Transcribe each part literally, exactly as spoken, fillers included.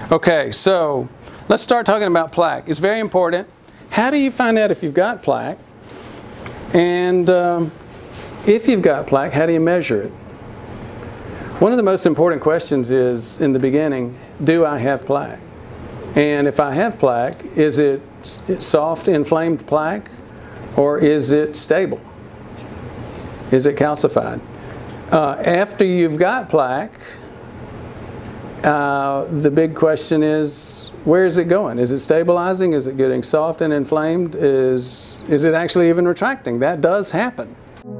Okay, so let's start talking about plaque. It's very important. How do you find out if you've got plaque? And um, if you've got plaque, how do you measure it? One of the most important questions is, in the beginning, do I have plaque? And if I have plaque, is it soft, inflamed plaque, or is it stable? Is it calcified? Uh, after you've got plaque, uh, the big question is, where is it going? Is it stabilizing? Is it getting soft and inflamed? Is, is it actually even retracting? That does happen.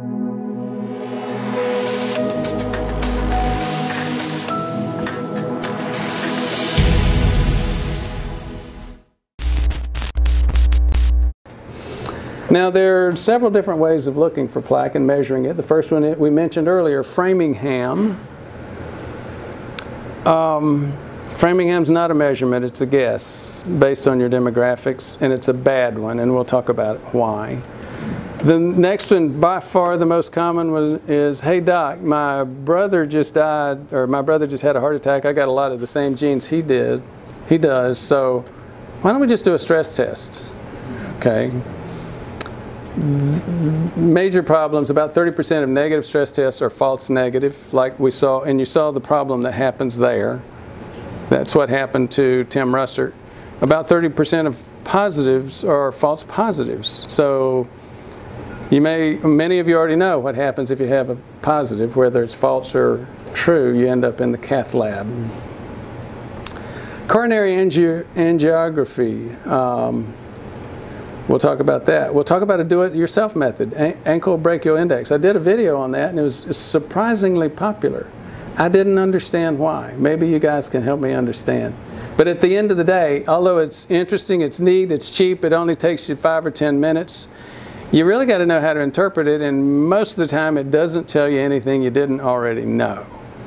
Now, there are several different ways of looking for plaque and measuring it. The first one we mentioned earlier, Framingham. Um, Framingham's not a measurement, it's a guess based on your demographics, and it's a bad one, and we'll talk about why. The next one, by far the most common, was, is, hey doc, my brother just died, or my brother just had a heart attack. I got a lot of the same genes he did, he does, so why don't we just do a stress test? Okay. Major problems, about thirty percent of negative stress tests are false negative, like we saw, and you saw the problem that happens there. That's what happened to Tim Russert. About thirty percent of positives are false positives. So you may, many of you already know what happens if you have a positive, whether it's false or true, you end up in the cath lab. Coronary angi angiography. Um, We'll talk about that. We'll talk about a do-it-yourself method, ankle-brachial index. I did a video on that, and it was surprisingly popular. I didn't understand why. Maybe you guys can help me understand. But at the end of the day, although it's interesting, it's neat, it's cheap, it only takes you five or ten minutes, you really got to know how to interpret it, and most of the time it doesn't tell you anything you didn't already know.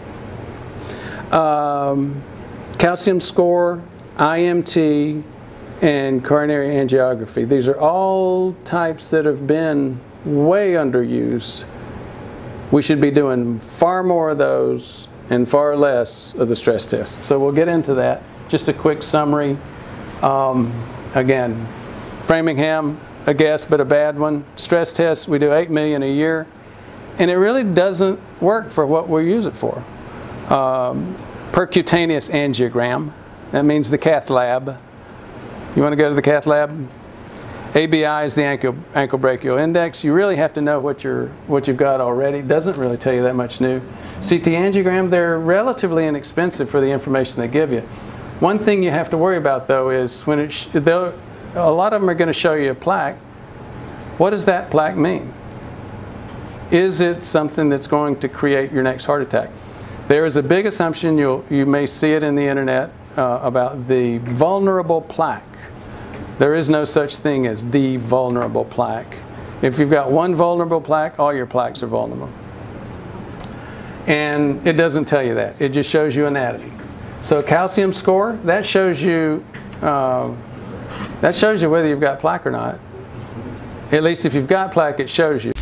Um, calcium score, I M T, and coronary angiography. These are all types that have been way underused. We should be doing far more of those and far less of the stress tests. So we'll get into that. Just a quick summary. Um, again, Framingham, a guess but a bad one. Stress tests, we do eight million a year, and it really doesn't work for what we use it for. Um, percutaneous angiogram, that means the cath lab. You want to go to the cath lab? A B I is the ankle, ankle-brachial index. You really have to know what, you're, what you've got already. It doesn't really tell you that much new. C T angiogram, they're relatively inexpensive for the information they give you. One thing you have to worry about, though, is when it sh a lot of them are going to show you a plaque. What does that plaque mean? Is it something that's going to create your next heart attack? There is a big assumption, you'll, you may see it in the internet, uh, about the vulnerable plaque. There is no such thing as the vulnerable plaque. If you've got one vulnerable plaque, all your plaques are vulnerable. And it doesn't tell you that. It just shows you anatomy. So calcium score, that shows you, uh, that shows you whether you've got plaque or not. At least if you've got plaque, it shows you.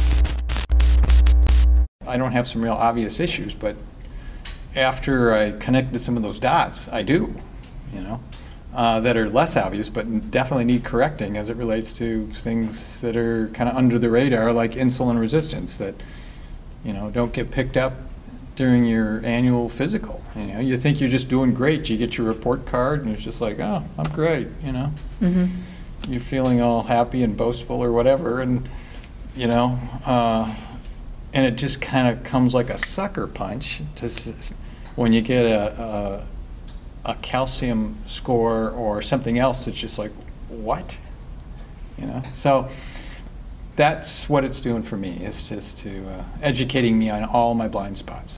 I don't have some real obvious issues, but after I connected some of those dots, I do, you know. Uh, that are less obvious, but definitely need correcting as it relates to things that are kind of under the radar, like insulin resistance, that you know don't get picked up during your annual physical. You know, you think you're just doing great. You get your report card, and it's just like, oh, I'm great. You know, mm-hmm. You're feeling all happy and boastful or whatever, and you know, uh, and it just kind of comes like a sucker punch to when you get a. a a calcium score or something else that's just like, what? You know, so that's what it's doing for me, is just to uh, educating me on all my blind spots.